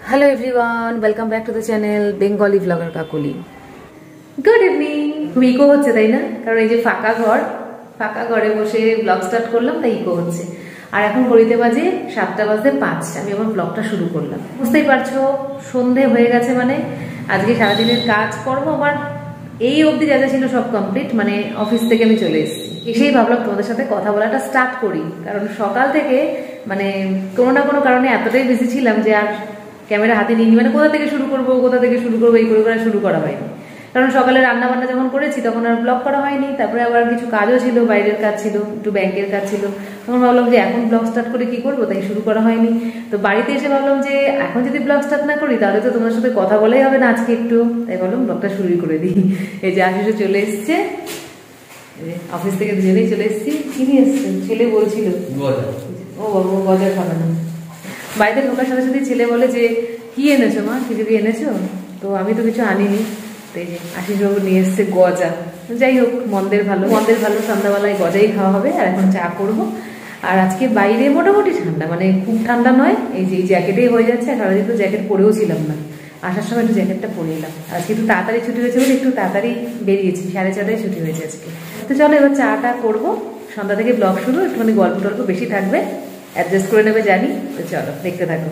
Hello everyone, welcome back to the channel Bengali Vlogger Kakuli. Good evening. খুব eco হচ্ছে তাই না? কারণ এই যে ফাঁকা ঘরে বসে ব্লগ স্টার্ট করলাম তাই ইকো হচ্ছে। আর এখন ঘড়িতে বাজে 7:05। আমি আমার ব্লগটা শুরু করলাম। বুঝতেই পারছো সন্ধে হয়ে গেছে, মানে আজকে সারাদিনের কাজ কর্ম আমার এই অবধি যা যা ছিল সব কমপ্লিট। মানে অফিস থেকে আমি চলে এসেছি, এসেই ভাবলাম তোমাদের সাথে কথা বলাটা স্টার্ট করি। কারণ সকাল থেকে মানে কোনো না কোনো কারণে এতটাই বিজি ছিলাম যে আর ক্যামেরা হাতে নিইনি। মানে কোথা থেকে শুরু করবো এই করে শুরু করা হয়নি। কারণ সকালে রান্না বান্না যখন করেছি তখন আর ব্লগ করা হয়নি। তারপরে আবার কিছু কাজও ছিল, বাইরের কাজ ছিল, একটু ব্যাংকের কাজ ছিল। তখন ভাবলাম যে এখন ব্লগ স্টার্ট করে কি করবো, তাই শুরু করা হয়নি। তো বাড়িতে এসে ভাবলাম যে এখন যদি ব্লগ স্টার্ট না করি তাহলে তো তোমার সাথে কথা বলাই হবে না আজকে একটু, তাই ভাবলাম ব্লগটা শুরু করে দিই। এই যে আশিসও চলে এসছে, অফিস থেকে দুজনেই চলে এসেছি। কি নিয়ে এসছেন? ছেলে বলছিল ও বাবু গজা খাবে না। বাড়িতে ঢোকার সাথে সাথে ছেলে বলে যে কি এনেছো মা, খিচুড়ি এনেছো? তো আমি তো কিছু আনিনি। তো এই যে আশিসবাবু নিয়ে এসছে গজা। যাই হোক, মন্দের ভালো সন্ধ্যাবেলায় গজাই খাওয়া হবে। আর এখন চা করবো। আর আজকে বাইরে মোটামুটি ঠান্ডা, মানে খুব ঠান্ডা নয়। এই যে জ্যাকেটেই হয়ে যাচ্ছে। সারাদিন তো জ্যাকেট পরেও ছিলাম না, আসার সময় একটু জ্যাকেটটা পরে এলাম। আজকে একটু তাড়াতাড়ি ছুটি হয়েছে বলে একটু তাড়াতাড়ি বেরিয়েছি, 6:30টায় ছুটি হয়েছে আজকে। তো চলো এবার চাটা করবো। সন্ধ্যা থেকে ব্লগ শুরু, একটুখানি গল্প টল্প বেশি থাকবে, অ্যাডজাস্ট করে নেবে জানি। তো চলো দেখতে থাকো।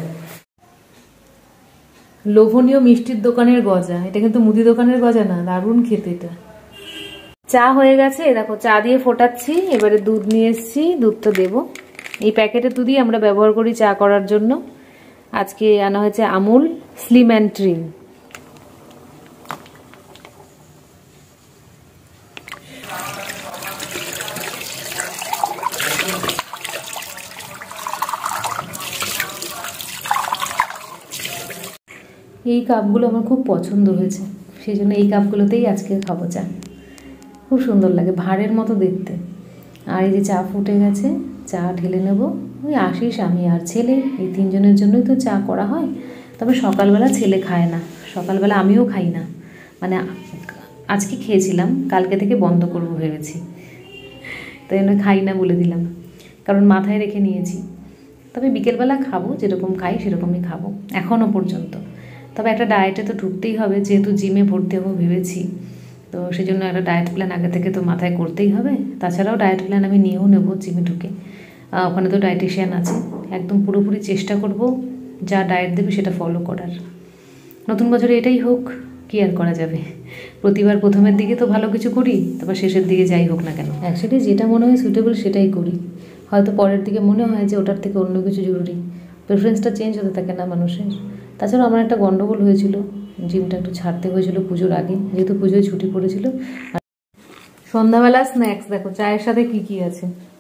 লোভনীয় মিষ্টির দোকানের গজা, এটা কিন্তু মুদি দোকানের গজা না, দারুণ খেতে এটা। চা হয়ে গেছে, দেখো চা দিয়ে ফোটাচ্ছি। এবারে দুধ নিয়ে এসেছি, দুধটা দেবো। এই প্যাকেটের দুধই আমরা ব্যবহার করি চা করার জন্য। আজকে আনা হয়েছে আমুল স্লিম অ্যান্ড ট্রিম। এই কাপগুলো আমার খুব পছন্দ হয়েছে, সেই জন্য এই কাপগুলোতেই আজকে খাবো চা। খুব সুন্দর লাগে, ভাঁড়ের মতো দেখতে। আর এই যে চা ফুটে গেছে, চা ঢেলে নেব। ওই আশিস, আমি আর ছেলে, এই তিনজনের জন্যই তো চা করা হয়। তবে সকালবেলা ছেলে খায় না, সকালবেলা আমিও খাই না। মানে আজকে খেয়েছিলাম, কালকে থেকে বন্ধ করবো ভেবেছি। তাই জন্য খাই না বলে দিলাম, কারণ মাথায় রেখে নিয়েছি। তবে বিকেলবেলা খাবো, যেরকম খাই সেরকমই খাবো এখনও পর্যন্ত। তবে একটা ডায়েটে তো ঢুকতেই হবে, যেহেতু জিমে ভর্তি হবো ভেবেছি। তো সেই জন্য একটা ডায়েট প্ল্যান আগে থেকে তো মাথায় করতেই হবে। তাছাড়াও ডায়েট প্ল্যান আমি নিয়েও নেবো জিমে ঢুকে। ওখানে তো ডায়েটিশিয়ান আছে, একদম পুরোপুরি চেষ্টা করব যা ডায়েট দেবে সেটা ফলো করার। নতুন বছরে এটাই হোক, কি আর করা যাবে। প্রতিবার প্রথমের দিকে তো ভালো কিছু করি, তারপর শেষের দিকে যাই হোক না কেন অ্যাকচুয়ালি যেটা মনে হয় সুইটেবল সেটাই করি। হয়তো পরের দিকে মনে হয় যে ওটার থেকে অন্য কিছু জরুরি। প্রেফারেন্সটা চেঞ্জ হতে থাকে না মানুষের। তাছাড়া আমার একটা গন্ডগোল হয়েছিল, জিমটা একটু ছাড়তে হয়েছিল পুজোর আগে, যেহেতু পুজোয় ছুটি পড়েছিল। আর সন্ধ্যাবেলা স্ন্যাক্স দেখো চায়ের সাথে কি কি আছে।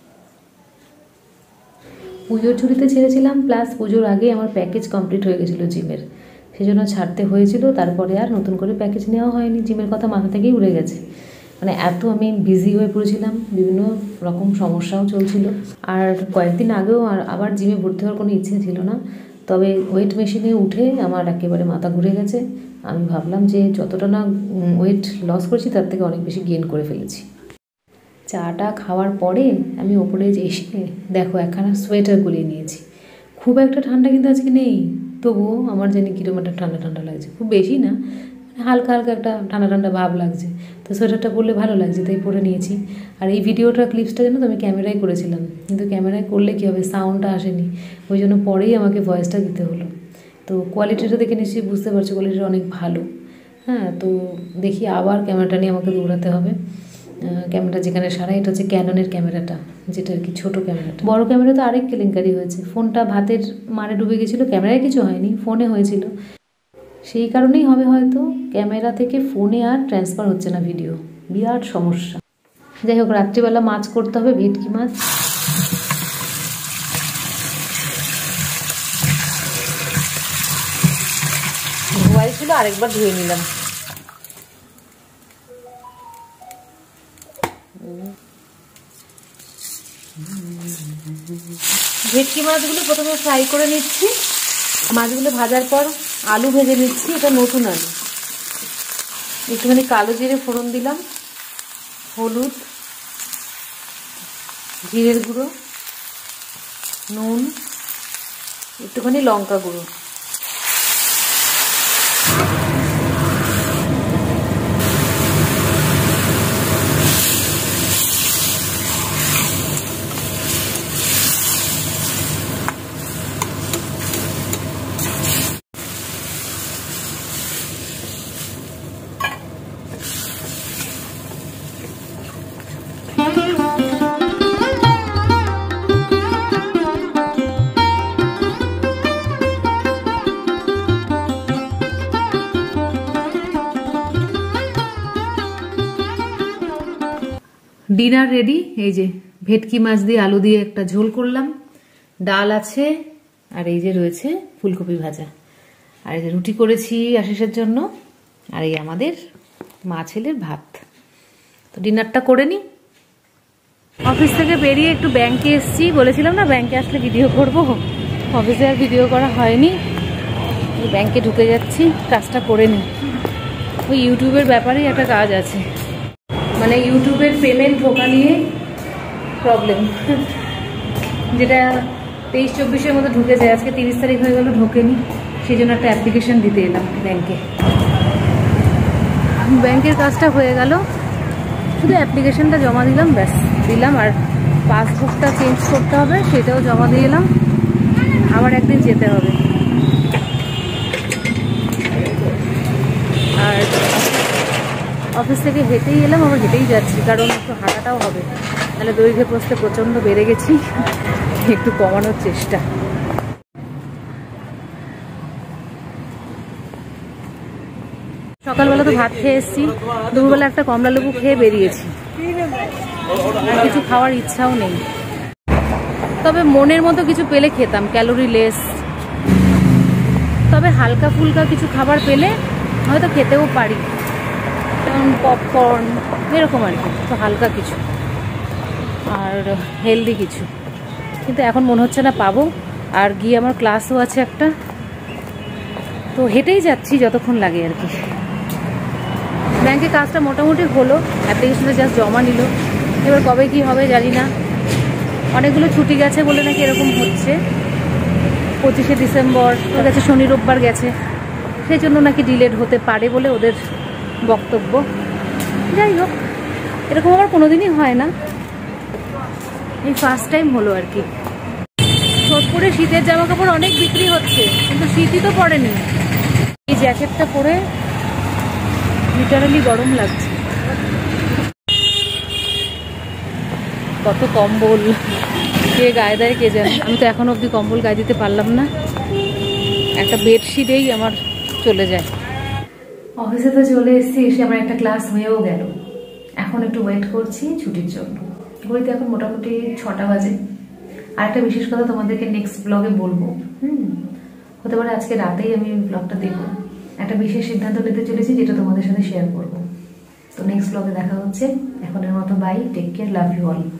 পুজোর ছুটিতে ছেড়েছিলাম, প্লাস পুজোর আগে আমার প্যাকেজ কমপ্লিট হয়ে গেছিলো জিমের, সেজন্য ছাড়তে হয়েছিল। তারপরে আর নতুন করে প্যাকেজ নেওয়া হয়নি, জিমের কথা মাথা থেকেই উড়ে গেছে। মানে এত আমি বিজি হয়ে পড়েছিলাম, বিভিন্ন রকম সমস্যাও চলছিল। আর কয়েকদিন আগেও আবার জিমে ভর্তি হওয়ার কোনো ইচ্ছে ছিল না। তবে ওয়েট মেশিনে উঠে আমার একেবারে মাথা ঘুরে গেছে। আমি ভাবলাম যে যতটা না ওয়েট লস করেছি তার থেকে অনেক বেশি গেইন করে ফেলেছি। চাটা খাওয়ার পরে আমি ওপরে এসে দেখো একখানা সোয়েটার গলিয়ে নিয়েছি। খুব একটা ঠান্ডা কিন্তু আজকে নেই, তবুও আমার জানি কীরকম একটা ঠান্ডা ঠান্ডা লাগছে। খুব বেশি না, মানে হালকা হালকা একটা ঠান্ডা ঠান্ডা ভাব লাগছে। তো সোয়েটারটা পরলে ভালো লাগছে, তাই পরে নিয়েছি। আর এই ভিডিওটা ক্লিপসটা যেন তো আমি ক্যামেরায় করেছিলাম, কিন্তু ক্যামেরায় করলে কী হবে, সাউন্ডটা আসেনি। ওই জন্য পরেই আমাকে ভয়েসটা দিতে হলো। তো কোয়ালিটিটা দেখে নিশ্চয়ই বুঝতে পারছো, কোয়ালিটিটা অনেক ভালো। হ্যাঁ, তো দেখি আবার ক্যামেরাটা নিয়ে আমাকে দৌড়াতে হবে। ক্যামেরা যেখানে সারা, এটা হচ্ছে ক্যাননের ক্যামেরাটা, যেটা আর কি ছোটো ক্যামেরাটা। বড় ক্যামেরা তো আরেক কেলেঙ্কারি হয়েছে, ফোনটা ভাতের মারে ডুবে গেছিলো, ক্যামেরায় কিছু হয়নি, ফোনে হয়েছিল। সেই কারণেই হবে হয়তো, ক্যামেরা থেকে ফোনে আর ট্রান্সফার হচ্ছে না ভিডিও, বিরাট সমস্যা। যাই হোক, রাত্রিবেলা মাছ করতে হবে, ভেটকি মাছ। ধোয়াই ছিল, আরেকবার ধুয়ে নিলাম। ভেটকি মাছগুলো প্রথমে ফ্রাই করে নিচ্ছি। মাছগুলো ভাজার পর আলু ভেজে নিচ্ছি, এটা নতুন আলু। একটুখানি কালো জিরে ফোড়ন দিলাম, হলুদ, জিরের গুঁড়ো, নুন, একটুখানি লঙ্কা গুঁড়ো, ডিনার রেডি। এই যে ভেটকি মাছ দিয়ে আলু দিয়ে একটা ঝোল করলাম, ডাল আছে, আর এই যে রয়েছে ফুলকপি ভাজা, আর এই যে রুটি করেছি আশিসের জন্য, আর এই আমাদের মা ছেলের ভাত। তো ডিনারটা করে নি। অফিস থেকে বেরিয়ে একটু ব্যাংকে এসছি, বলেছিলাম না ব্যাংকে আসলে ভিডিও করব, অফিসে আর ভিডিও করা হয়নি। ব্যাংকে ঢুকে যাচ্ছি, কাজটা করে নি। ওই ইউটিউবের ব্যাপারেই একটা কাজ আছে, মানে ইউটিউবের পেমেন্ট ঢোকা নিয়ে প্রবলেম, যেটা 23-24-এর মধ্যে ঢুকে যায়। আজকে 30 তারিখ হয়ে গেল, ঢোকেনি। সেই জন্য একটা অ্যাপ্লিকেশন দিতে এলাম ব্যাংকে। ব্যাংকের কাজটা হয়ে গেল, শুধু অ্যাপ্লিকেশনটা জমা দিলাম, ব্যাস দিলাম। আর পাসবুকটা চেঞ্জ করতে হবে, সেটাও জমা দিয়ে এলাম। আবার একদিন যেতে হবে। আর অফিস থেকে হেঁটেই এলাম, আবার হেঁটেই যাচ্ছি, কারণ একটু হাঁটাটাও হবে, তাহলে দৈর্ঘ্যে প্রস্থে প্রচণ্ড বেড়ে গেছি, একটু কমানোর চেষ্টা। সকালবেলা তো ভাত খেয়ে এসেছি, দুপুরবেলা একটা কমলা লেবু খেয়ে বেরিয়েছি, আর কিছু খাওয়ার ইচ্ছাও নেই। তবে মনের মতো কিছু পেলে খেতাম, ক্যালোরি লেস। তবে হালকা ফুলকা কিছু খাবার পেলে হয়তো খেতেও পারি, যেমন পপকর্ন এরকম আর কি, তো হালকা কিছু আর হেলদি কিছু। কিন্তু এখন মনে হচ্ছে না পাবো। আর গিয়ে আমার ক্লাসও আছে একটা, তো হেঁটেই যাচ্ছি যতক্ষণ লাগে আর কি। ব্যাংকে কাজটা মোটামুটি হলো, অ্যাপ্লিকেশনটা জাস্ট জমা নিল। এবার কবে কি হবে জানি না। অনেকগুলো ছুটি গেছে বলে নাকি এরকম হচ্ছে। 25শে ডিসেম্বর ওর কাছে শনি রোববার গেছে, সেই জন্য নাকি ডিলেড হতে পারে বলে ওদের বক্তব্য। যাই হোক, এরকম আমার কোনোদিনই হয় না, এই ফার্স্ট টাইম হলো আর কি। সোদপুরে শীতের জামা কাপড় অনেক বিক্রি হচ্ছে, কিন্তু শীতই তো পড়েনি। এই জ্যাকেটটা পরে লিটারালি গরম লাগছে। কত কম্বল কে গায়ে দেয় কে জানে। আমি তো এখন অবধি কম্বল গায়ে দিতে পারলাম না, একটা বেডশিটেই আমার চলে যায়। অফিসে তো চলে এসেছি, এসে আমার একটা ক্লাস হয়েও গেল। এখন একটু ওয়েট করছি ছুটির জন্য। ঘড়িতে এখন মোটামুটি 6টা বাজে। আর একটা বিশেষ কথা তোমাদেরকে নেক্সট ব্লগে বলবো। হতে পারে আজকে রাতেই আমি ব্লগটা দেবো। একটা বিশেষ সিদ্ধান্ত নিতে চলেছি, যেটা তোমাদের সাথে শেয়ার করবো। তো নেক্সট ব্লগে দেখা হচ্ছে। এখনের মতো bye, take care, love you all.